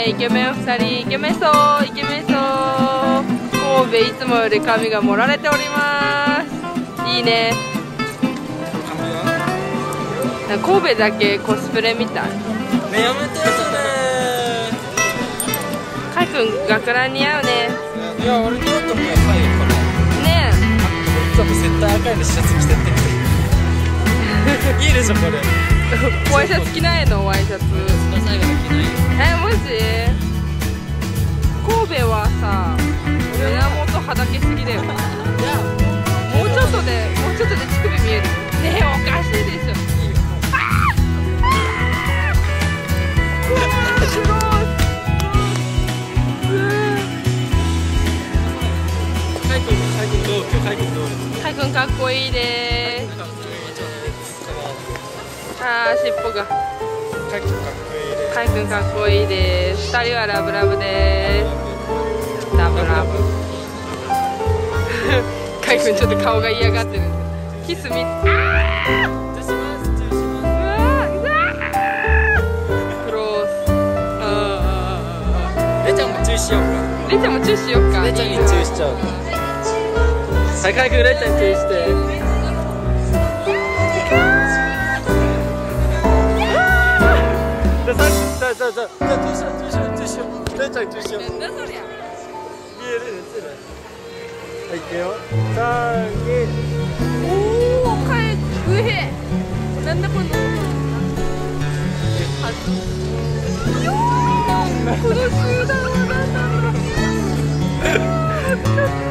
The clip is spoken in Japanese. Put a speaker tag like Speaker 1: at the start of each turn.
Speaker 1: イケメン2人、イケメンそうイケメンそう。神戸いつもより髪が盛られております。いいね。神戸だけコスプレみたい。
Speaker 2: ね、やめてよそれ。
Speaker 1: カイ君学ラン似合うね。
Speaker 2: いや、俺似合うと思うよ、最後これ。
Speaker 1: ね
Speaker 2: ちょっと絶対赤いのシャツ着てっていいでしょこれ。
Speaker 1: ワイシャツ着ないの？ワイシャツ
Speaker 2: 最後に着ないよ。
Speaker 1: マジ？神戸はさ、胸元はだけすぎだよ。もうちょっとで乳首見える。ねえ、おかしいでしょ。カイ君かっこいいです。あー、尻尾が。カイ君かっこいいです。2人はラブラブです。ラブラブ。カイ君ちょっと顔が嫌がってる。キスみ。クロース。
Speaker 2: レちゃんもチューしようか。
Speaker 1: レちゃんもチューしようか。
Speaker 2: レちゃんにチューしちゃう。はい、カイ君レちゃんにチューして。じゃあ、チューしよう。レちゃんにチューしよう。
Speaker 1: なんだそりゃ。
Speaker 2: 見えるね、はい、いくよ。3、2。
Speaker 1: おお、カイ上。なんだこの。この集団はなんだろう。